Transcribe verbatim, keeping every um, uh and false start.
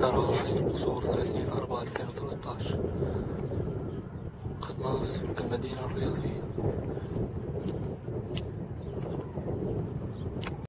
ترى هاي القصور ثلاثين أربعة ألفين وثلاثة عشر. قناص المدينة الرياضية.